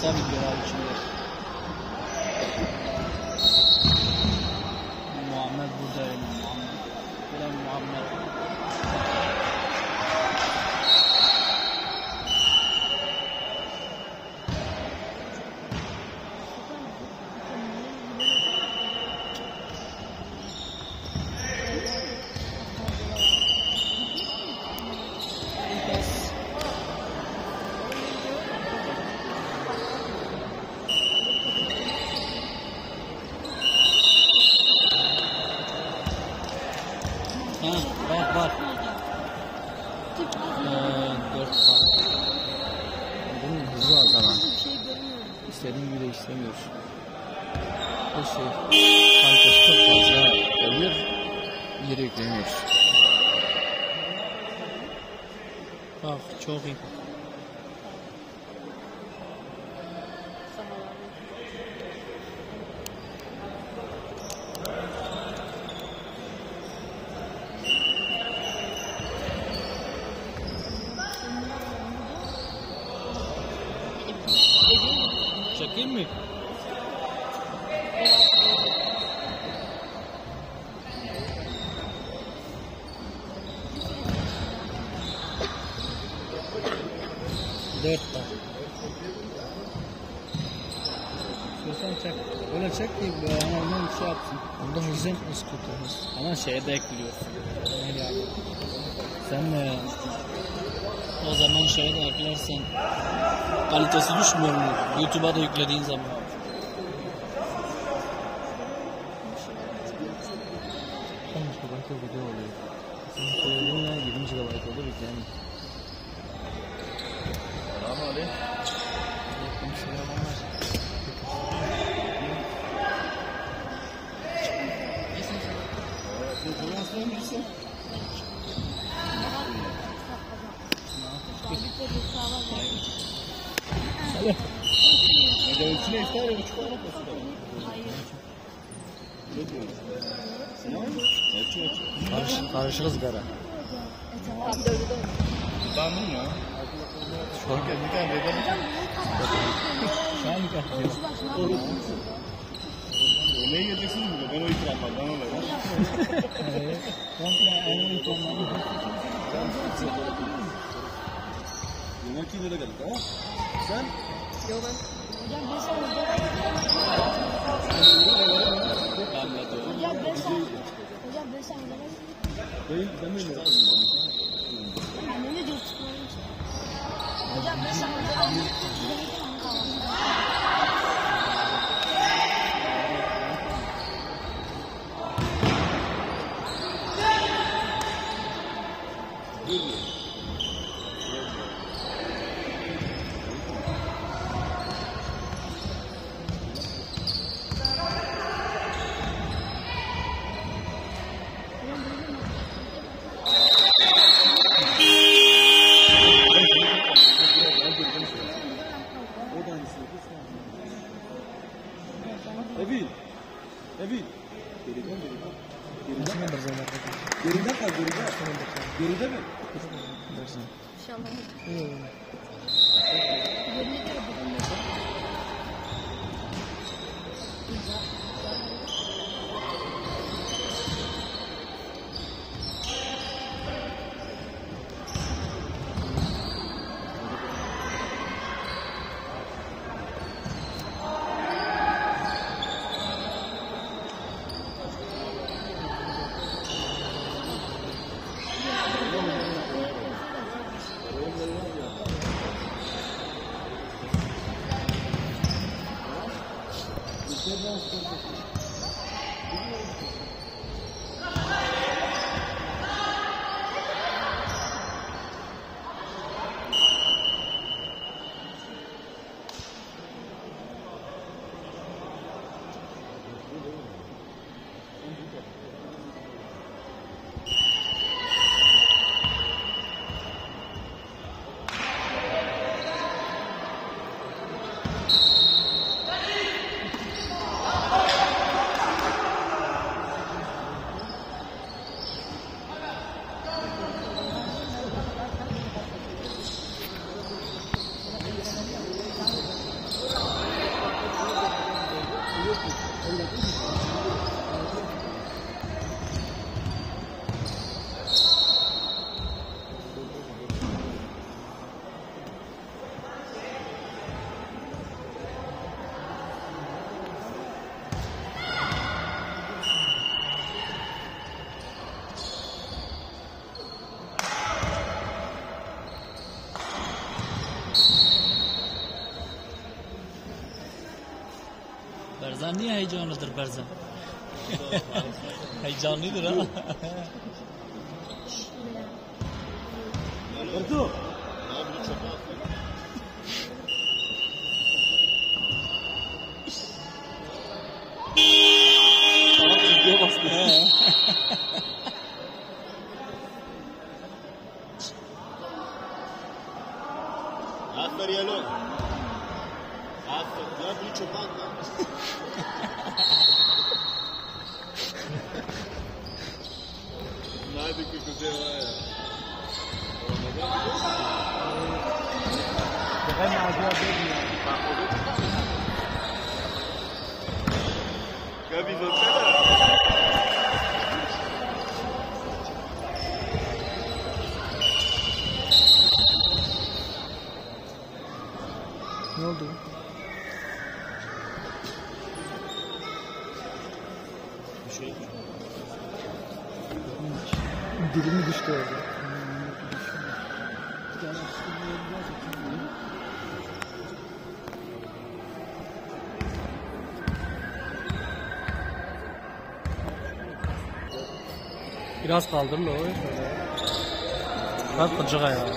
kısa videolar içinde. Muhammed buradayım. Muhammed. Var. 4 var. Bunun hızı az ama. İstediğin gibi de istemiyoruz. Bu kalitesi çok fazla oluyor. Yere yüklemiyoruz. Bak çok iyi. Çekeyim mi? Dört var. İstiyorsan çek. Öyle çek ki hemen şey yapsın. Ondan hızlı kurtulmuş. Ama şeye de ekliyorsun. Sen o zaman şeye de eklersen kalitesi düşmüyor mu? YouTube'a da yüklediğin zaman. Sonuçta başka video oluyor. Senin koyduğunla 20 GB olur yüklenir. Selamünaleyküm. Aleykümselamlar. İçine iftar ya, buçuk olarak olsun. Karışık ızgara. Ben bunu mu? Şu an bir tane vegan. Şu an nikah. Ne yiyeceksiniz burada? Ben o ikram var. Bana ver. Komple en ikramları. Yemek yine de geldik ha? Sen? Yok ben. Hocam Evi. Geriden. Geriden kal. Geride mi? İnşallah. Berzan niye heyecanlıdır Berzan? Heyecanlıdır ha. Ertuğ. Tamam, videoya bastı. Aferin yalo. Aferin. Ya bunu çöpe at lan. Nerede ki kuzey var ya? Ben acaba dedim ya. Gabi baksana. Ne oldu? Bir şey. Dilimi düştü orada. Biraz kaldır lo. Kalk kıcığa ya.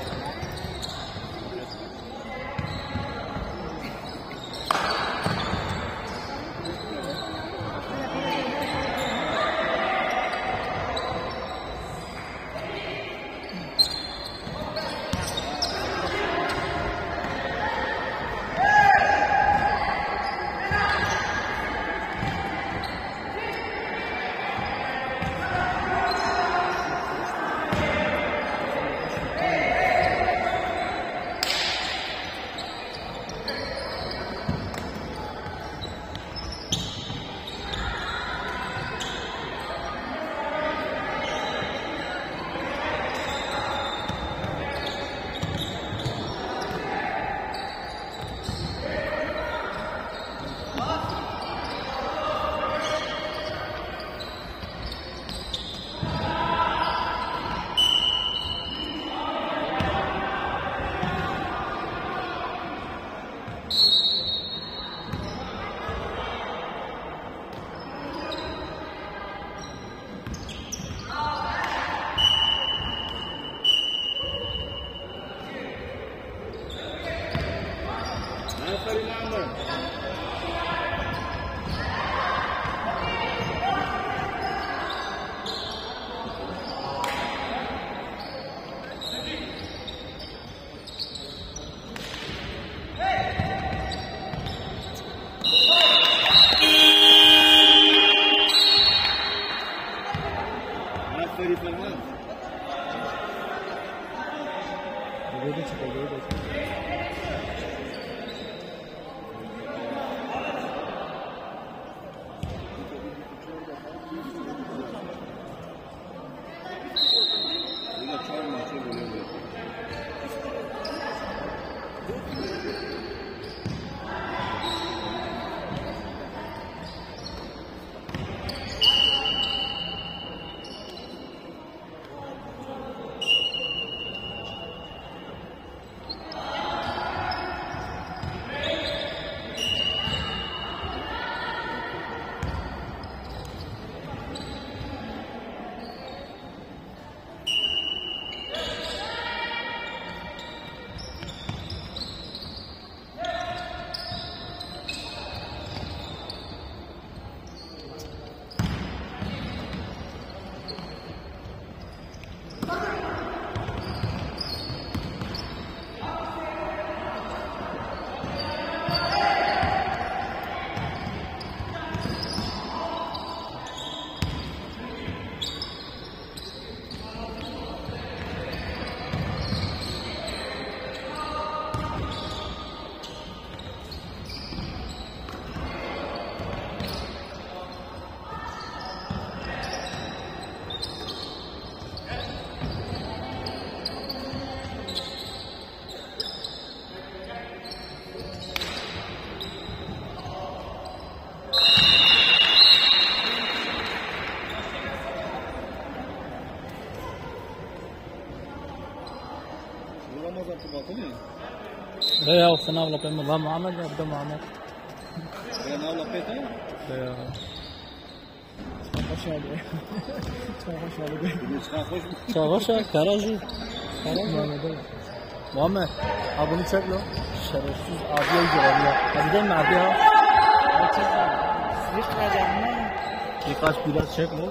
Aferin Ahmet. Aferin Ferman. Böyle çıkıyor, böyle çıkıyor. Yine çay maçı böyle. لا يا وفي ناولا بما ضم عمل يبدأ معمل يا ناولا بيتا لا خوش عليه خوش عليه خوش كراجي محمد abone çeklo şerefsiz abiye girelim hadi mi abiye hiç kazanma birkaç biraz çeklo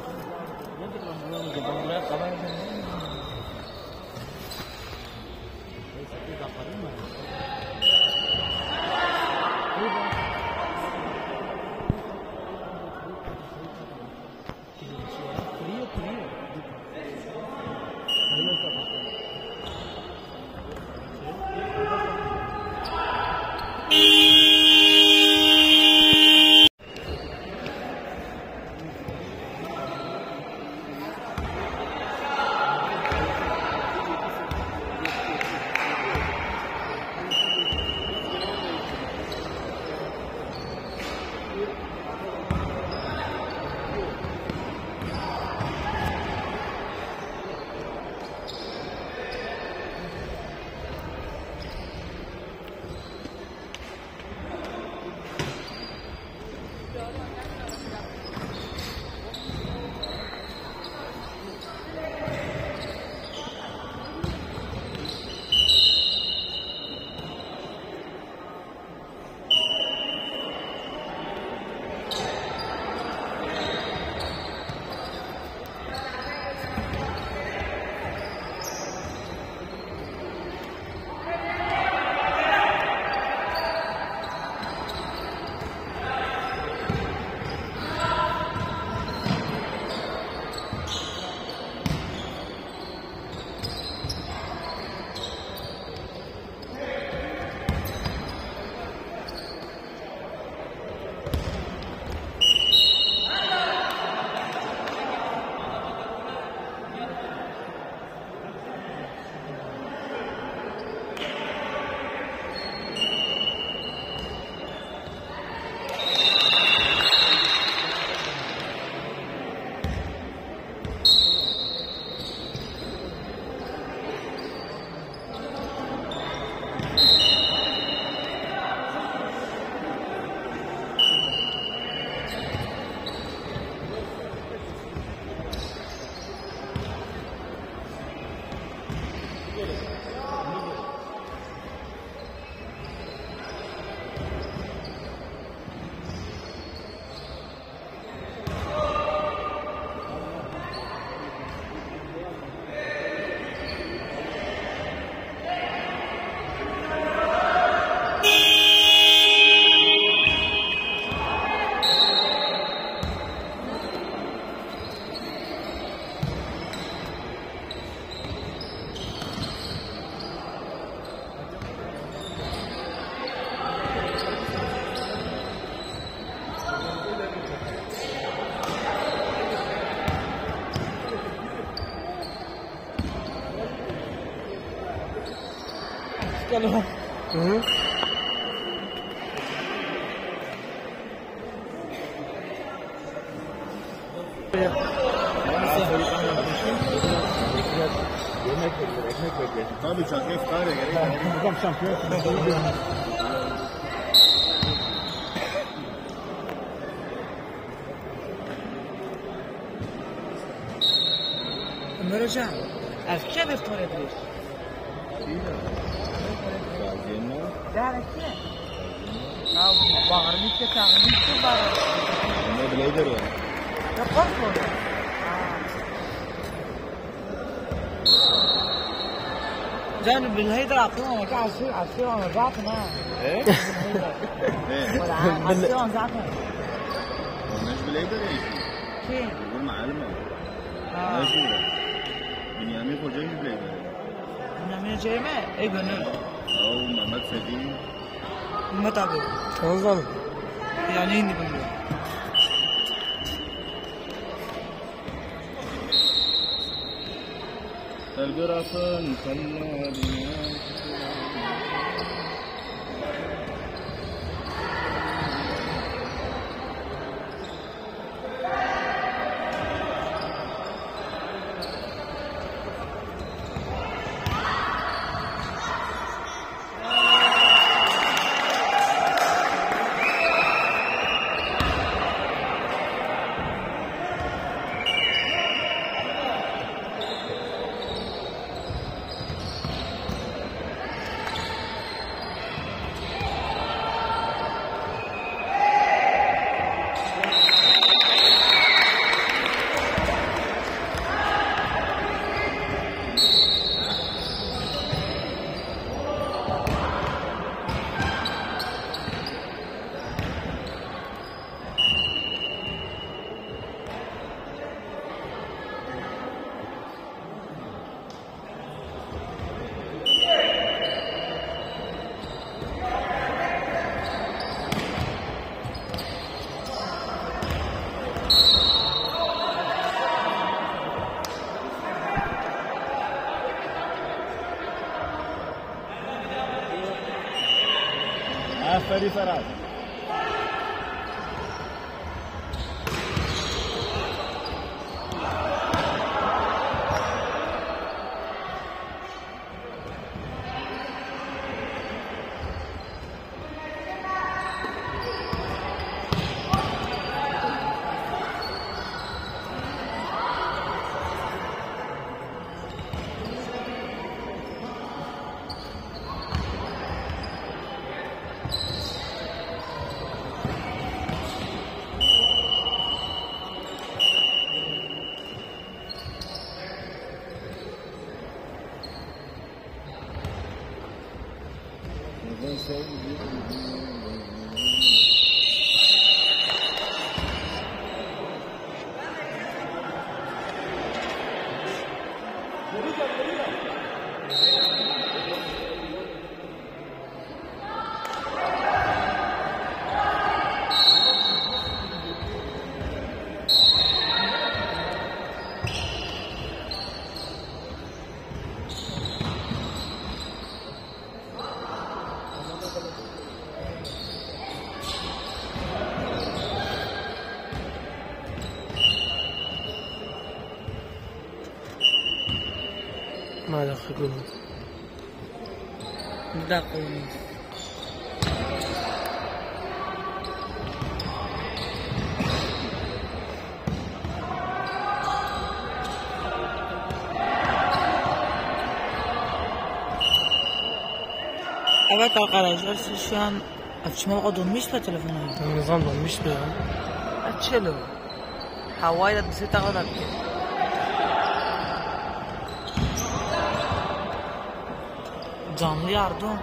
Kalau Tabii çok iftar ya gerek. Hocam şampiyon. Ömer hocam, erkeğe bir tur edilir. Derken, ya bağırma ki tağırma ki bağırma. Ne bileydir ya. Yapar mı? Canım بالهيدر عطينا كده عصير على زعتنا ايه؟ ولا عصير على زعتنا مش بليدر ايه؟ فين؟ بقول معلمة ماشي ده بنيامين خوجين بليدر بنيامين جايمة؟ ايه بنيامين؟ او محمد سدين متى بيه؟ تفضل يعني ايه بنيامين؟ الجرافان خلى Hadi Ferhat. ماذا يقولون؟ ماذا يقولون؟ Evet arkadaşlar siz şu an açma donmuş mu telefonu? Nizam donmuş mu ya? Açılıyor. Havayla bizi takılar ki. Canlı yardım.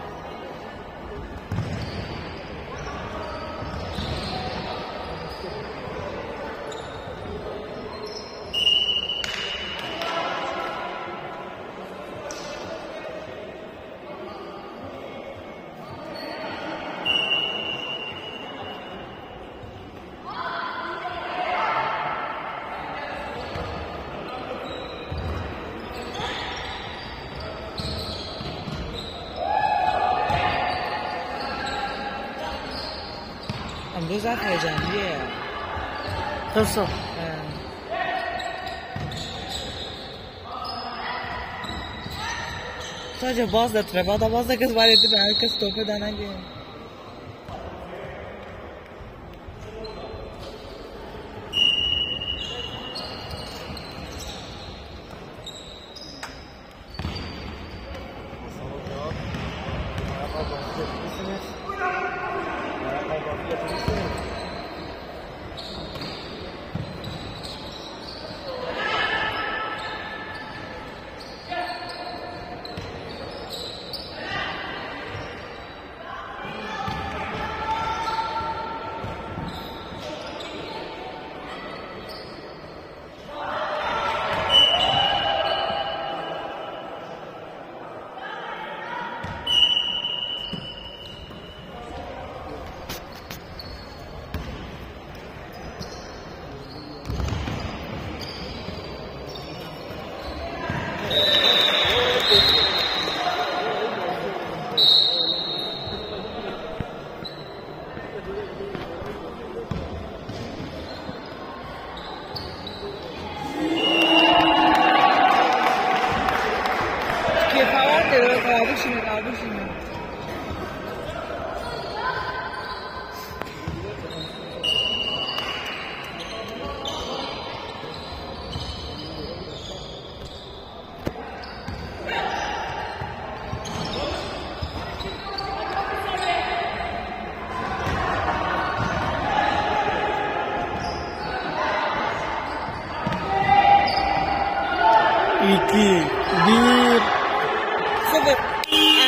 امروز هیجانیه. Nasıl? Sadece bazı trebada bazı kız var idi herkes topu denen gibi. İki, bir, Sıfır.